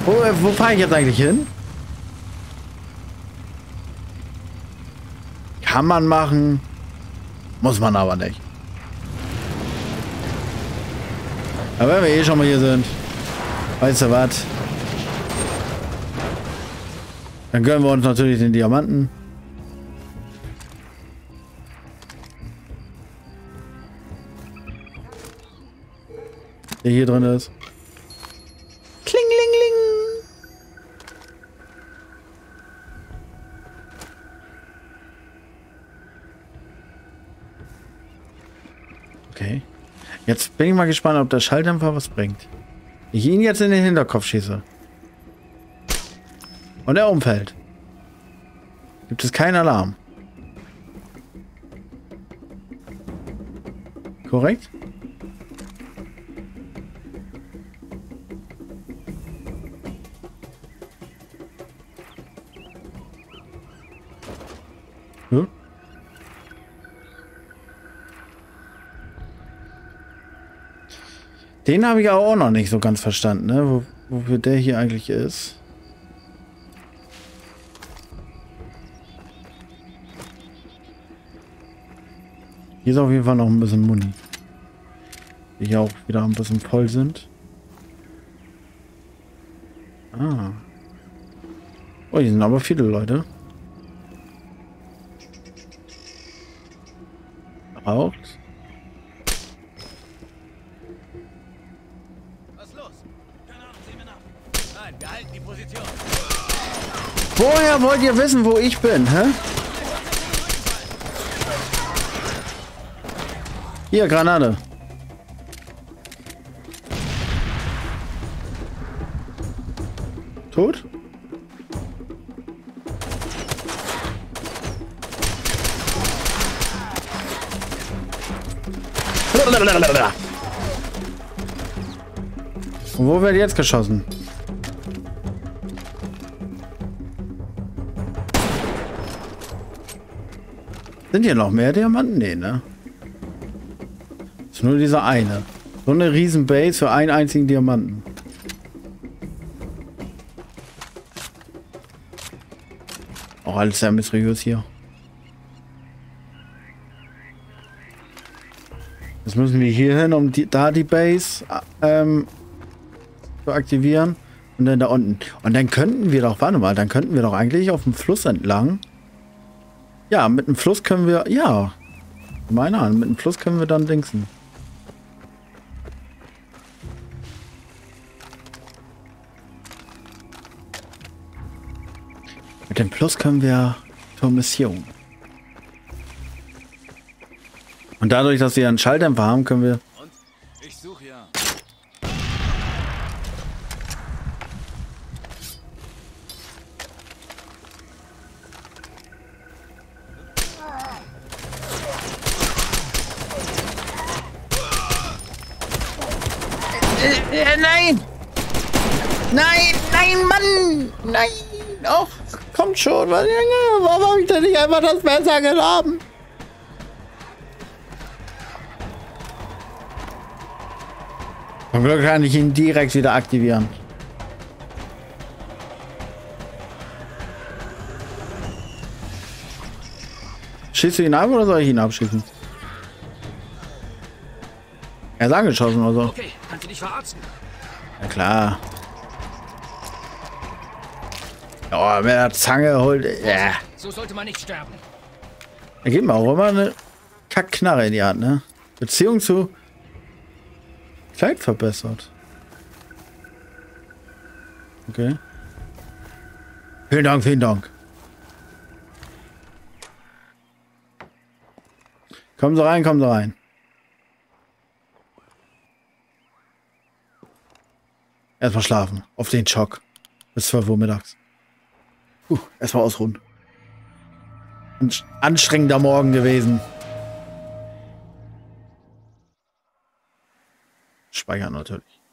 Wo fahre ich jetzt eigentlich hin? Kann man machen. Muss man aber nicht. Aber wenn wir eh schon mal hier sind, weißt du was? Dann gönnen wir uns natürlich den Diamanten. Der hier drin ist. Klinglingling. Okay. Jetzt bin ich mal gespannt, ob der Schalldämpfer was bringt. Ich ihn jetzt in den Hinterkopf schieße. Und er umfällt. Gibt es keinen Alarm. Korrekt? Hm? Den habe ich auch noch nicht so ganz verstanden, ne? Wofür der hier eigentlich ist. Hier ist auf jeden Fall noch ein bisschen Muni. Die hier auch wieder ein bisschen voll sind. Ah. Oh, hier sind aber viele Leute. Raucht. Was los? Keine Ahnung, sehen wir nach. Nein, wir halten die Position. Woher wollt ihr wissen, wo ich bin, hä? Hier, Granate. Tot? Und wo wird jetzt geschossen? Sind hier noch mehr Diamanten? Nee, ne? Ist nur dieser eine. So eine riesen Base für einen einzigen Diamanten. Auch alles sehr mysteriös hier. Jetzt müssen wir hier hin, um da die Base zu aktivieren. Und dann da unten. Und dann könnten wir doch, warte mal, dann könnten wir doch eigentlich auf dem Fluss entlang. Ja, mit dem Fluss können wir, ja. Meine Ahnung, mit dem Fluss können wir dann dingsen. Mit dem Plus können wir zur Mission. Und dadurch, dass wir einen Schalldämpfer haben, können wir... Und? Ich suche ja. Nein! Nein, nein, Mann! Nein! Och, kommt schon! Warum habe ich denn nicht einfach das Messer genommen? Zum Glück kann ich ihn direkt wieder aktivieren. Schießt du ihn ab oder soll ich ihn abschießen? Er ist angeschossen oder so. Okay, kannst du dich verarzten? Ja klar. Oh, mit der Zange holt. Ja. So sollte man nicht sterben. Er gibt mir auch immer eine Kackknarre in die Hand, ne? Beziehung zu Kleid verbessert. Okay. Vielen Dank, vielen Dank. Kommen Sie rein, kommen Sie rein. Erstmal schlafen. Auf den Schock. Bis 12 Uhr mittags. Erstmal ausruhen. Anstrengender Morgen gewesen. Speichern natürlich.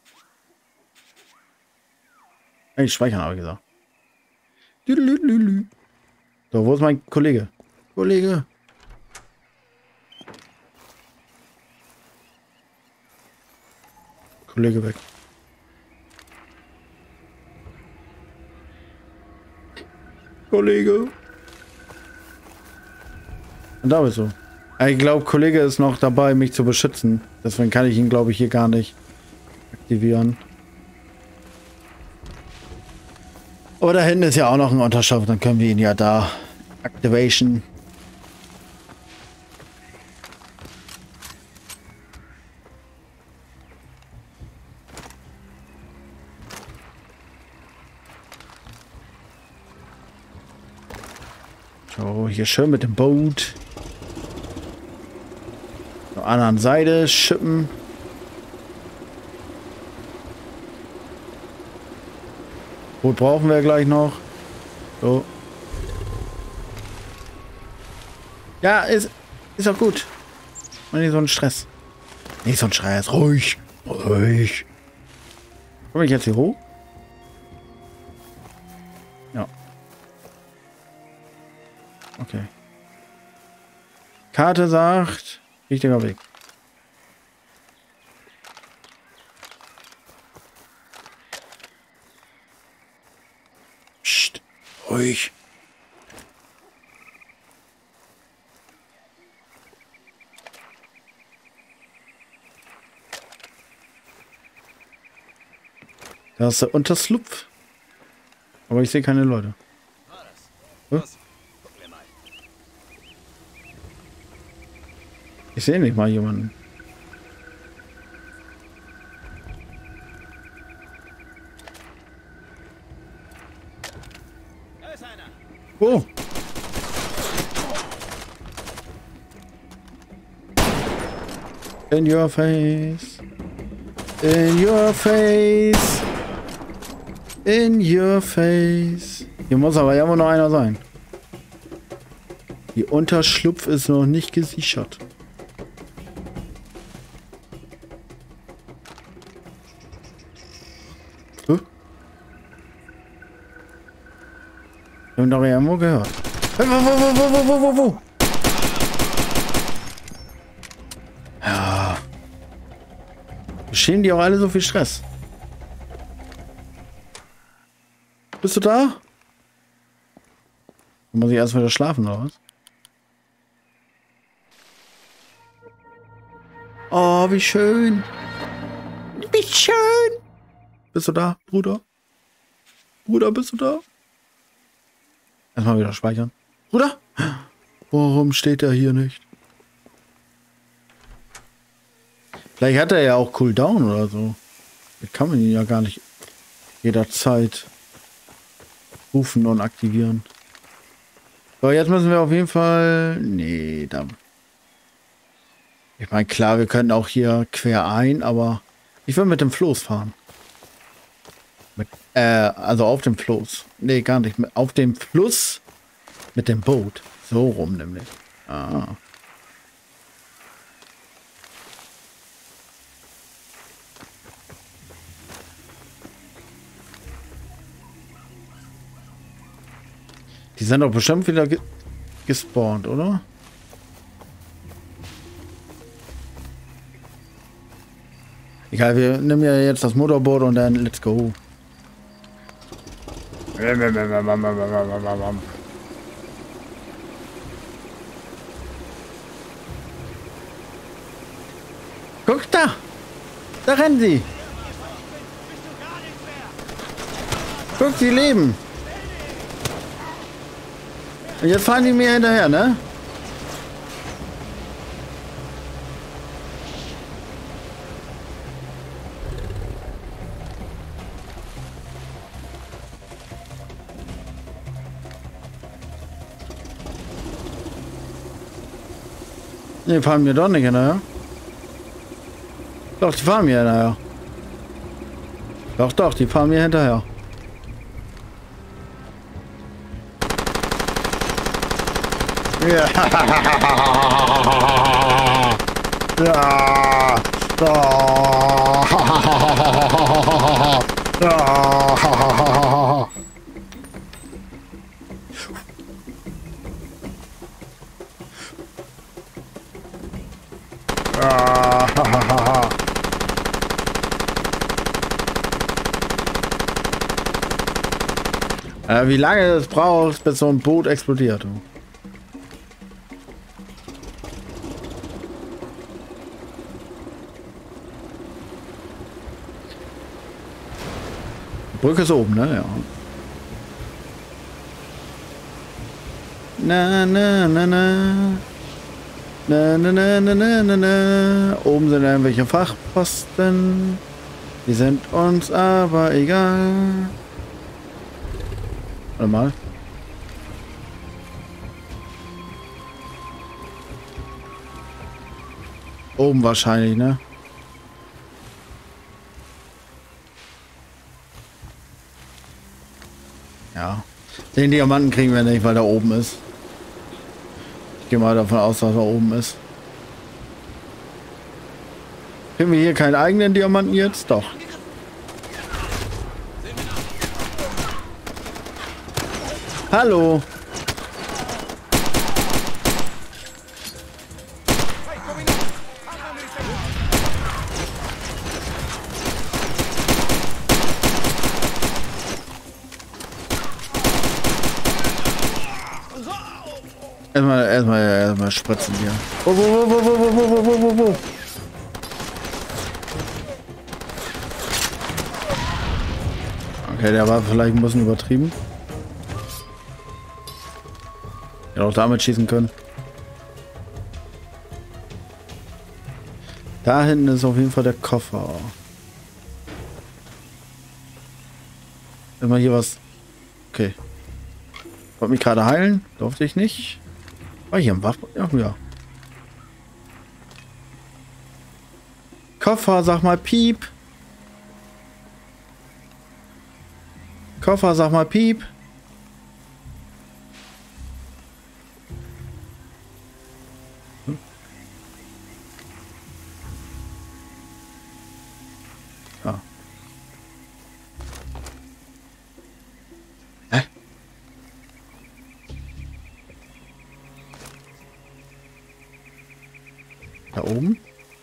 Hey, speichern habe ich gesagt. So, wo ist mein Kollege? Kollege. Kollege weg. Kollege. Und da bist du. Ich glaube, Kollege ist noch dabei, mich zu beschützen. Deswegen kann ich ihn, glaube ich, hier gar nicht aktivieren. Aber da hinten ist ja auch noch ein Unterschlupf. Dann können wir ihn ja da Activation. So, hier schön mit dem Boot. Auf der anderen Seite schippen. Boot brauchen wir gleich noch. So. Ja, ist auch gut. Und nicht so ein Stress. Nicht so ein Stress. Ruhig. Ruhig. Komme ich jetzt hier hoch? Ja. Okay. Karte sagt, richtiger Weg. Psst. Ruhig. Da ist der Unterschlupf. Aber ich sehe keine Leute. Hm? Ich sehe nicht mal jemanden. Da ist einer. Oh. In your face. In your face. In your face. Hier muss aber ja immer noch einer sein. Die Unterschlupf ist noch nicht gesichert. Wir haben doch irgendwo gehört. Wo? Ja. Schienen die auch alle so viel Stress? Bist du da? Muss ich erst wieder schlafen, oder was? Oh, wie schön. Wie schön. Bist du da, Bruder? Bruder, bist du da? Erstmal wieder speichern. Bruder? Warum steht er hier nicht? Vielleicht hat er ja auch Cooldown oder so. Das kann man ihn ja gar nicht jederzeit rufen und aktivieren. So, jetzt müssen wir auf jeden Fall... Nee, da... Ich meine, klar, wir können auch hier quer ein, aber ich will mit dem Floß fahren. Also auf dem Floß. Nee, gar nicht. Auf dem Fluss mit dem Boot. So rum nämlich. Ah. Die sind doch bestimmt wieder gespawnt, oder? Egal, wir nehmen ja jetzt das Motorboot und dann let's go. Guck da! Da rennen sie! Guck, sie leben! Und jetzt fahren die mir hinterher, ne? Die fahren mir doch nicht hinterher. Doch, die fahren mir hinterher. Doch, die fahren mir hinterher. Ja. Ja. Ja. Wie lange es braucht, bis so ein Boot explodiert. Die Brücke ist oben, ne? Ja. Na, na, na, na. Na, na, na, na, na, na, na. Oben sind irgendwelche Fachposten. Die sind uns aber egal. Warte mal. Oben wahrscheinlich, ne? Ja. Den Diamanten kriegen wir nicht, weil er oben ist. Ich gehe mal davon aus, dass er oben ist. Kriegen wir hier keinen eigenen Diamanten jetzt? Doch. Hallo. Erstmal spritzen hier. Wo. Okay, der war vielleicht ein bisschen übertrieben. Hätte auch damit schießen können. Da hinten ist auf jeden Fall der Koffer. Immer hier was. Okay. Wollte mich gerade heilen. Durfte ich nicht. War hier ein Waffen? Ja. Koffer, sag mal Piep. Koffer, sag mal Piep. Ah. Hä? Da oben?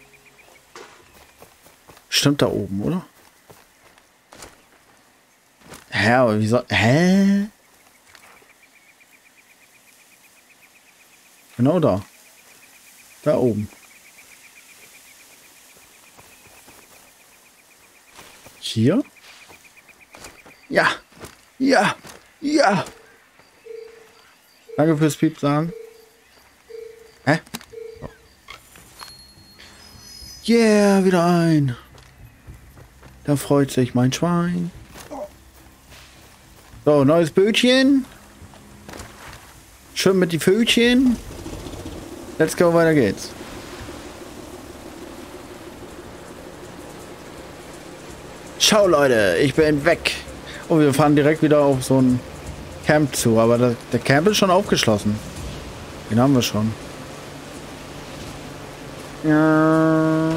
Stimmt, da oben, oder? Hä, aber wieso? Hä? Genau da. Da oben. Hier? Ja. Ja. Ja. Danke fürs Piep sagen. Hä? Oh. Yeah, wieder ein. Da freut sich mein Schwein. So, neues Bötchen. Schön mit die Fötchen. Let's go, weiter geht's. Ciao, Leute, ich bin weg. Oh, wir fahren direkt wieder auf so ein Camp zu, aber der Camp ist schon aufgeschlossen. Den haben wir schon. Ja.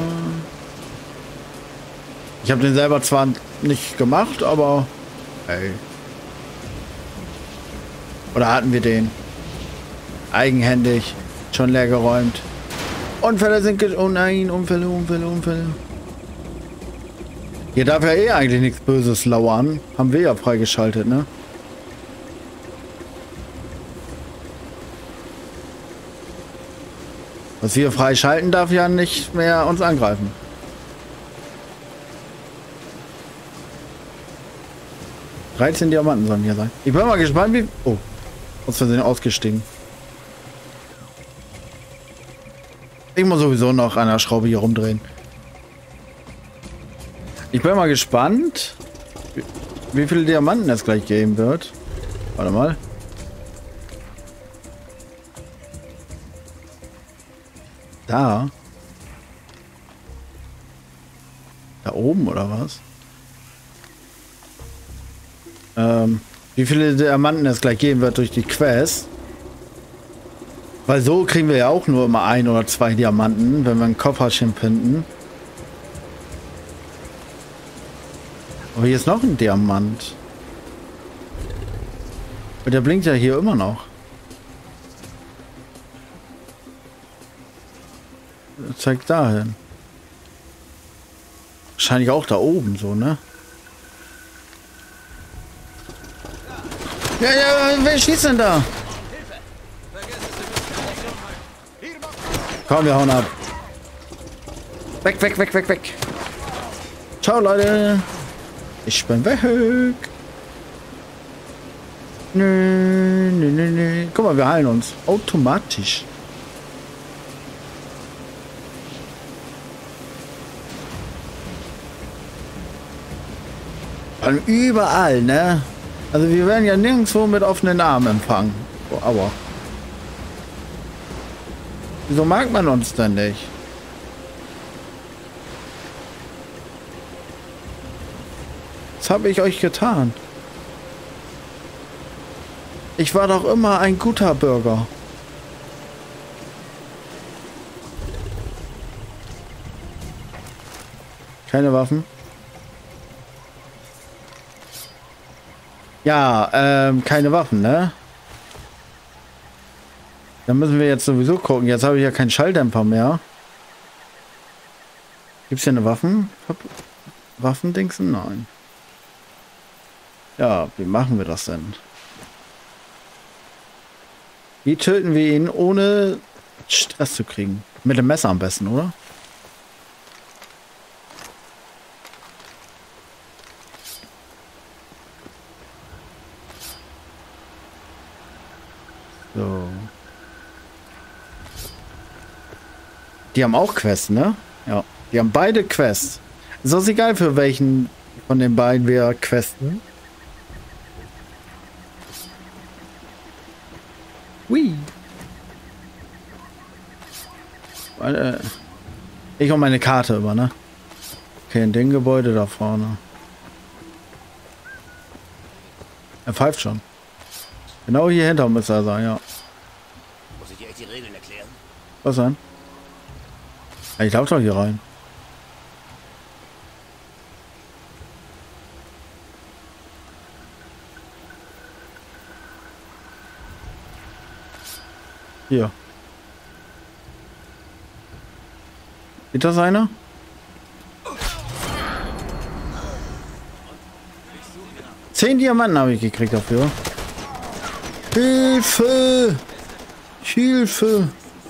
Ich habe den selber zwar nicht gemacht, aber hey. Oder hatten wir den? Eigenhändig. Schon leer geräumt. Unfälle sind... Oh nein, Unfälle. Hier darf ja eh eigentlich nichts Böses lauern. Haben wir ja freigeschaltet, ne? Was wir freischalten, darf ja nicht mehr uns angreifen. (13 Diamanten sollen hier sein. Ich bin mal gespannt, wie... Oh. Aus Versehen ausgestiegen. Ich muss sowieso noch an der Schraube hier rumdrehen. Ich bin mal gespannt, wie viele Diamanten es gleich geben wird. Warte mal. Da. Da oben oder was? Wie viele Diamanten es gleich geben wird durch die Quest. Weil so kriegen wir ja auch nur immer 1 oder 2 Diamanten, wenn wir ein Kofferchen finden. Aber hier ist noch ein Diamant. Und der blinkt ja hier immer noch. Zeigt dahin. Wahrscheinlich auch da oben so, ne? Ja, ja, wer schießt denn da? Komm, wir hauen ab. Weg, weg, weg, weg, weg. Ciao, Leute. Ich bin weg. Nö, nö, nö, nö. Guck mal, wir heilen uns. Automatisch. Und überall, ne? Also wir werden ja nirgendwo mit offenen Armen empfangen. Oh, aua. Wieso mag man uns denn nicht? Was habe ich euch getan? Ich war doch immer ein guter Bürger. Keine Waffen? Ja, keine Waffen, ne? Dann müssen wir jetzt sowieso gucken. Jetzt habe ich ja keinen Schalldämpfer mehr. Gibt es hier eine Waffen? Waffendingsen? Nein. Ja, wie machen wir das denn? Wie töten wir ihn, ohne Stress zu kriegen? Mit dem Messer am besten, oder? So. Die haben auch Quests, ne? Ja. Die haben beide Quests. Ist uns egal, für welchen von den beiden wir questen. Hui. Ich hole meine Karte über, ne? Okay, in dem Gebäude da vorne. Er pfeift schon. Genau hier hinter muss er sein, ja. Muss ich dir echt die Regeln erklären? Was denn? Ja, ich laufe doch hier rein. Hier. Sieht das einer? Zehn Diamanten habe ich gekriegt dafür. Hilfe! Hilfe!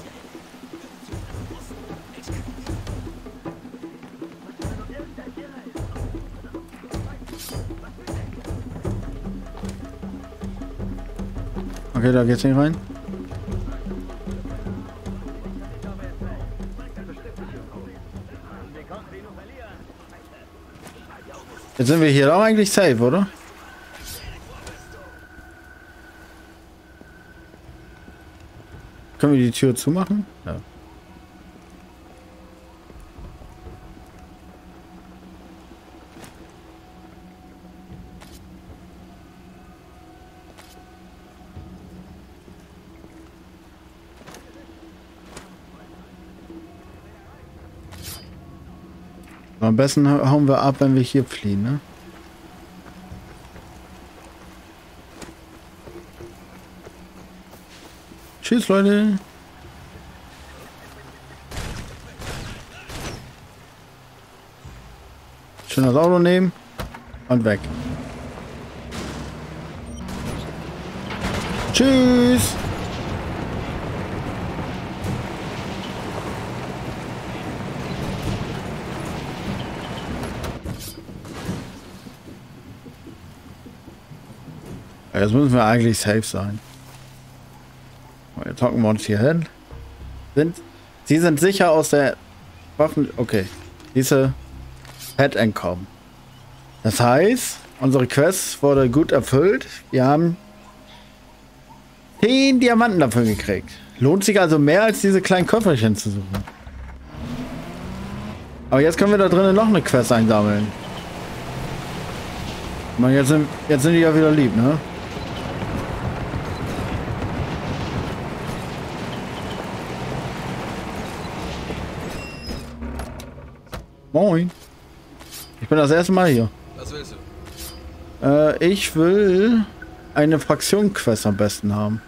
Okay, da geht's nicht rein. Jetzt sind wir hier auch eigentlich safe, oder? Können wir die Tür zumachen? Ja. Am besten hauen wir ab, wenn wir hier fliehen, ne? Tschüss, Leute. Schön das Auto nehmen und weg. Tschüss. Jetzt müssen wir eigentlich safe sein. Jetzt hocken wir uns hier hin. Sie sind sicher aus der Waffen... Okay. Diese Pet entkommen. Das heißt, unsere Quest wurde gut erfüllt. Wir haben 10 Diamanten dafür gekriegt. Lohnt sich also mehr, als diese kleinen Köfferchen zu suchen. Aber jetzt können wir da drinnen noch eine Quest einsammeln. Man, jetzt sind die ja wieder lieb, ne? Moin. Ich bin das erste Mal hier. Was willst du? Ich will eine Fraktion-Quest am besten haben.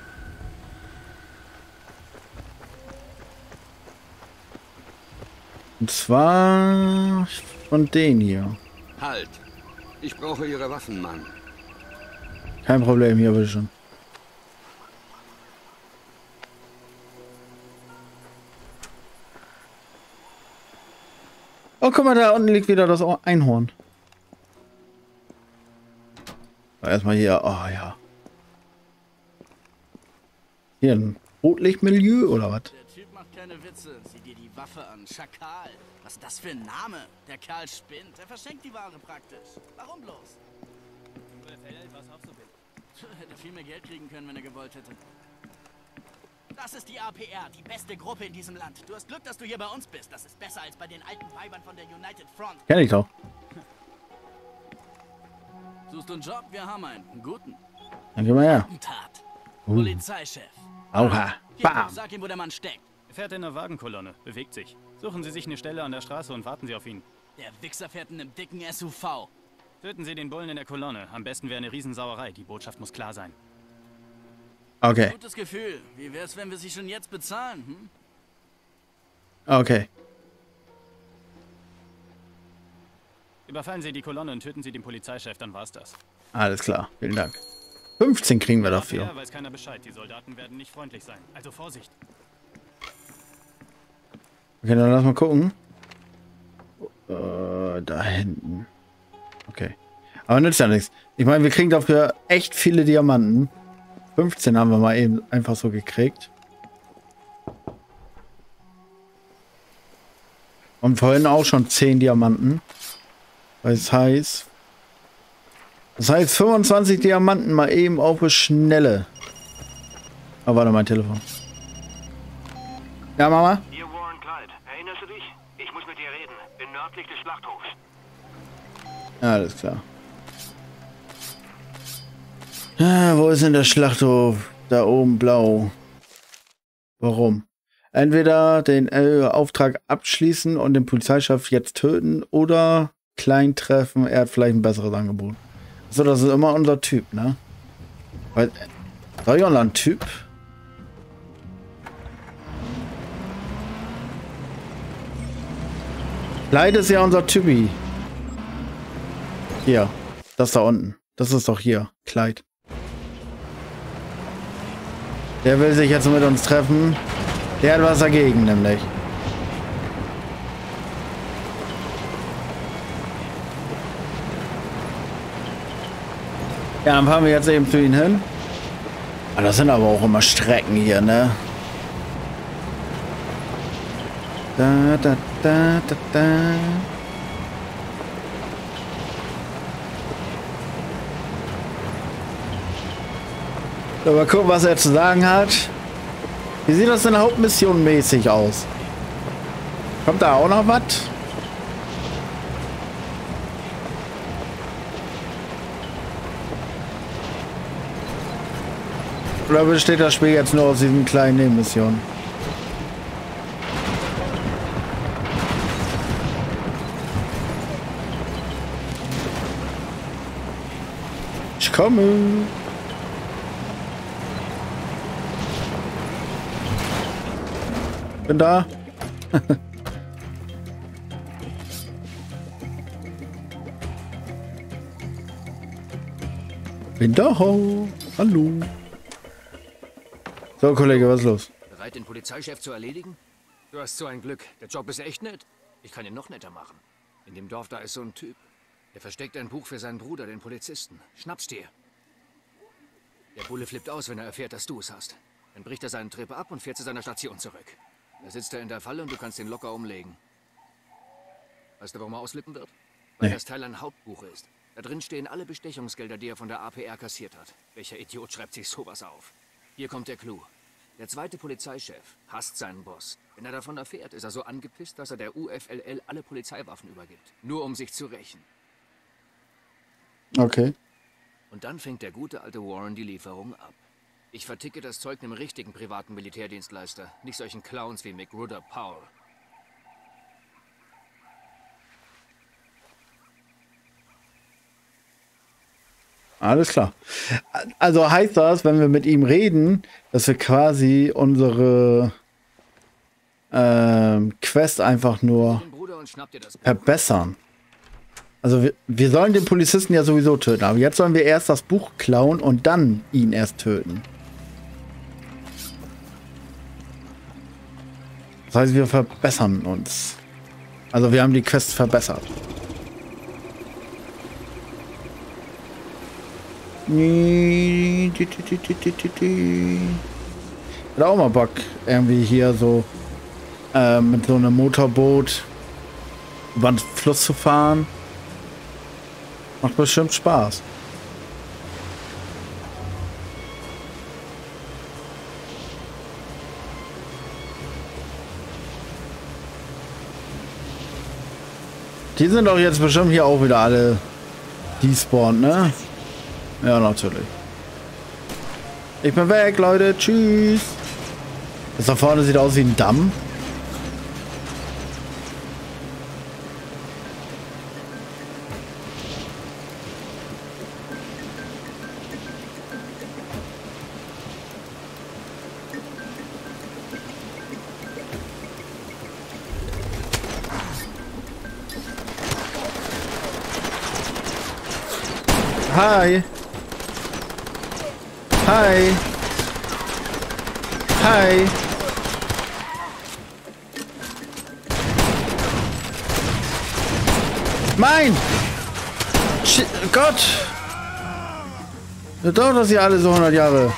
Und zwar von denen hier. Halt! Ich brauche Ihre Waffen, Mann. Kein Problem, hier bitte schon. Oh, guck mal, da unten liegt wieder das Einhorn. Erstmal hier, oh ja. Hier ein Rotlichtmilieu oder was? Der Typ macht keine Witze. Sieh dir die Waffe an. Schakal. Was ist das für ein Name? Der Kerl spinnt. Er verschenkt die Ware praktisch. Warum bloß? Hätte viel mehr Geld kriegen können, wenn er gewollt hätte. Das ist die APR, die beste Gruppe in diesem Land. Du hast Glück, dass du hier bei uns bist. Das ist besser als bei den alten Weibern von der United Front. Kenn ich doch. Suchst du einen Job? Wir haben einen. Einen guten. Dann geh mal her. Tat. Polizeichef. Oha. Hier, Bam. sag ihm, wo der Mann steckt. Er fährt in einer Wagenkolonne, bewegt sich. Suchen Sie sich eine Stelle an der Straße und warten Sie auf ihn. Der Wichser fährt in einem dicken SUV. Töten Sie den Bullen in der Kolonne. Am besten wäre eine Riesensauerei. Die Botschaft muss klar sein. Okay. Gutes Gefühl. Wie wär's, wenn wir sie schon jetzt bezahlen, hm? Okay. Überfallen Sie die Kolonne und töten Sie den Polizeichef, dann war's das. Alles klar. Vielen Dank. 15 kriegen wir dafür. Ja, weiß keiner Bescheid. Die Soldaten werden nicht freundlich sein. Also Vorsicht. Okay, dann lass mal gucken. Da hinten. Okay. Aber nützt ja nichts. Ich meine, wir kriegen dafür echt viele Diamanten. 15 haben wir mal eben einfach so gekriegt. Und vorhin auch schon 10 Diamanten. Das heißt 25 Diamanten mal eben auf die Schnelle. Oh, warte, mein Telefon. Ja, Mama? Hier Warren Clyde. Erinnerst du dich? Ich muss mit dir reden. Bin nördlich des Schlachthofs. Ja, alles klar. Ah, wo ist denn der Schlachthof? Da oben blau. Warum? Entweder den Auftrag abschließen und den Polizeichef jetzt töten oder klein treffen. Er hat vielleicht ein besseres Angebot. So, das ist immer unser Typ, ne? Weil, soll ich auch noch ein Typ? Clyde ist ja unser Typi. Hier, das da unten. Das ist doch hier, Clyde. Der will sich jetzt mit uns treffen. Der hat was dagegen, nämlich. Ja, dann fahren wir jetzt eben zu ihnen hin. Ah, das sind aber auch immer Strecken hier, ne? Da, da, da, da, da. So, mal gucken, was er zu sagen hat. Wie sieht das denn Hauptmission mäßig aus? Kommt da auch noch was? Oder besteht das Spiel jetzt nur aus diesen kleinen Nebenmissionen? Ich komme. Bin da. Bin da. Hallo. So, Kollege, was ist los? Bereit, den Polizeichef zu erledigen? Du hast so ein Glück. Der Job ist echt nett. Ich kann ihn noch netter machen. In dem Dorf da ist so ein Typ. Der versteckt ein Buch für seinen Bruder, den Polizisten. Schnapp's dir. Der Bulle flippt aus, wenn er erfährt, dass du es hast. Dann bricht er seinen Trip ab und fährt zu seiner Station zurück. Da sitzt er in der Falle und du kannst ihn locker umlegen. Weißt du, warum er ausflippen wird? Weil Nee. das Teil ein Hauptbuch ist. Da drin stehen alle Bestechungsgelder, die er von der APR kassiert hat. Welcher Idiot schreibt sich sowas auf? Hier kommt der Clou. Der zweite Polizeichef hasst seinen Boss. Wenn er davon erfährt, ist er so angepisst, dass er der UFLL alle Polizeiwaffen übergibt. Nur um sich zu rächen. Okay. Und dann fängt der gute alte Warren die Lieferung ab. Ich verticke das Zeug einem richtigen privaten Militärdienstleister, nicht solchen Clowns wie McRudder Powell. Alles klar. Also heißt das, wenn wir mit ihm reden, dass wir quasi unsere Quest einfach nur Den Bruder und schnapp dir das Buch. verbessern. Also wir sollen den Polizisten ja sowieso töten, aber jetzt sollen wir erst das Buch klauen und dann ihn erst töten. Das heißt, wir verbessern uns. Also wir haben die Quest verbessert. Hat auch mal Bock, irgendwie hier so mit so einem Motorboot über den Fluss zu fahren. Macht bestimmt Spaß. Die sind doch jetzt bestimmt hier auch wieder alle despawned, ne? Ja, natürlich. Ich bin weg, Leute. Tschüss. Das da vorne sieht aus wie ein Damm. Hi. Hi. Hi. Mein! Gott! Das dauert das hier alle so 100 Jahre.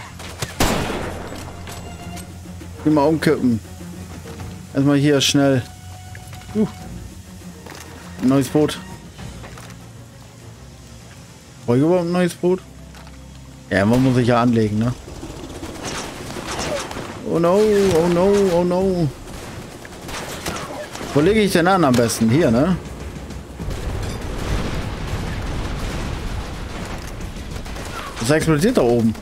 Mal umkippen. Erstmal hier schnell. Ein neues Boot. Brauche ich überhaupt ein neues Boot? Ja, man muss sich ja anlegen, ne? Oh no, oh no, oh no. Wo lege ich denn an am besten? Hier, ne? Das explodiert da oben.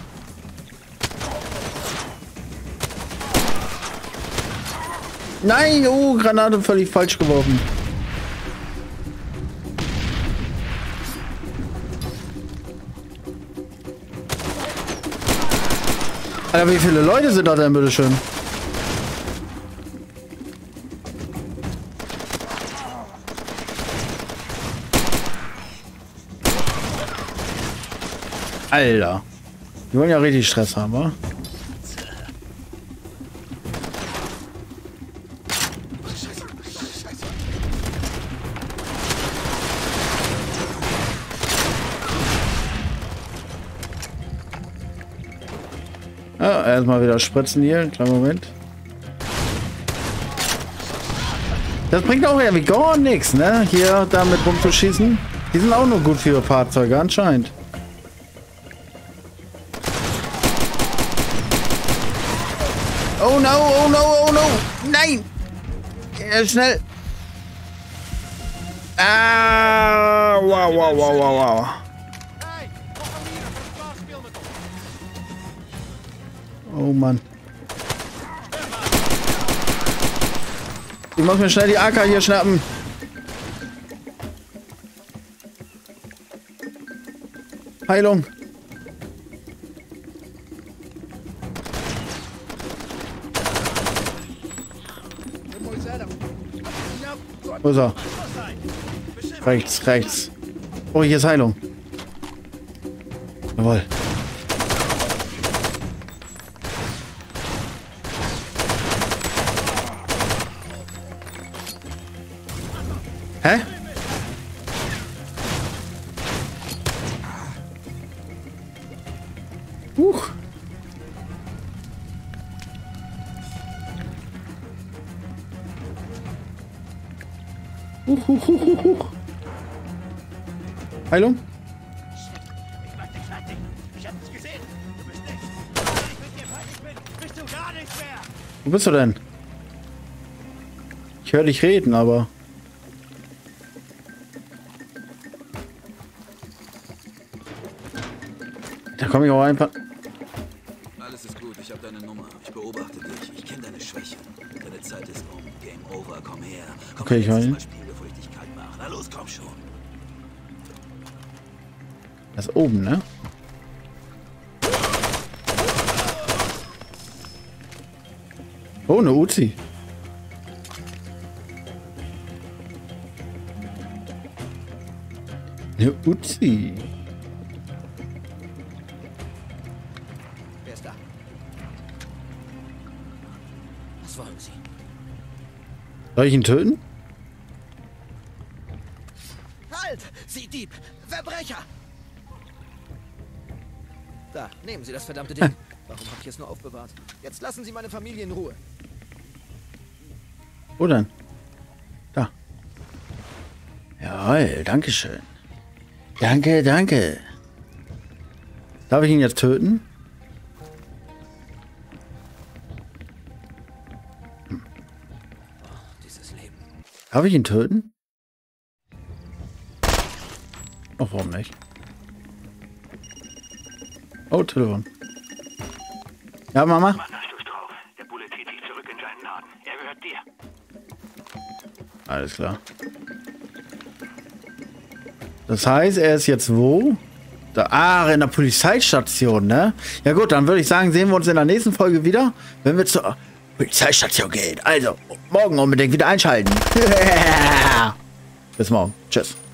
Nein, oh, Granate völlig falsch geworfen. Alter, wie viele Leute sind da denn, bitteschön? Alter. Die wollen ja richtig Stress haben, wa? Ja, erstmal wieder spritzen hier. Kleinen Moment. Das bringt auch irgendwie gar nichts, ne? Hier damit rumzuschießen. Die sind auch nur gut für ihre Fahrzeuge, anscheinend. Oh no, oh no, oh no! Nein! Ja, schnell! Ah! Wow, wow, wow, wow, wow. Oh Mann. Ich muss mir schnell die AK hier schnappen. Heilung. Wo ist er? Rechts, rechts. Oh, hier ist Heilung. Jawohl. Hä? Heilung? Ich mach dich fertig. Ich hab dich gesehen. Du bist nichts. Wenn ich mit dir fertig bin, bist du gar nichts mehr. Wo bist du denn? Ich höre dich reden, aber... Da komme ich auch einfach... Alles ist gut, ich habe deine Nummer. Ich beobachte dich. Ich kenne deine Schwächen. Deine Zeit ist um. Game over, komm her. Komm, okay, ich höre ihn. Spiel, bevor ich dich kalt mache. Na los, komm schon. Das ist oben, ne? Oh, eine Uzi. Eine Uzi. Wer ist da? Was wollen Sie? Soll ich ihn töten? Halt! Sie Dieb! Verbrecher! Da, nehmen Sie das verdammte Ding. Warum habe ich es nur aufbewahrt? Jetzt lassen Sie meine Familie in Ruhe. Wo denn? Da. Jawohl, dankeschön. Danke, danke. Darf ich ihn jetzt töten? Dieses Leben. Darf ich ihn töten? Oh, warum nicht? Oh, Telefon. Ja, Mama? Mann, hast du's drauf. Der Bulle zieht sich zurück in seinen Laden. Er gehört dir. Alles klar. Das heißt, er ist jetzt wo? Da, in der Polizeistation, ne? Ja gut, dann würde ich sagen, sehen wir uns in der nächsten Folge wieder, wenn wir zur Polizeistation gehen. Also, morgen unbedingt wieder einschalten. Bis morgen. Tschüss.